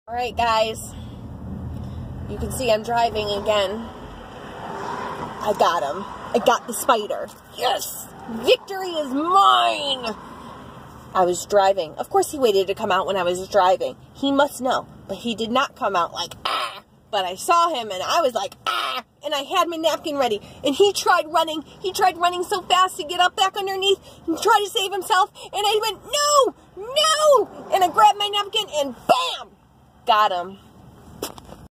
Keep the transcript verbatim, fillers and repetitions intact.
Alright guys, you can see I'm driving again. I got him. I got the spider. Yes! Victory is mine! I was driving. Of course he waited to come out when I was driving. He must know. But he did not come out like, ah! But I saw him and I was like, ah! And I had my napkin ready. And he tried running. He tried running so fast to get up back underneath and try to save himself. And I went, no! No! And I grabbed my napkin and bam! Got him.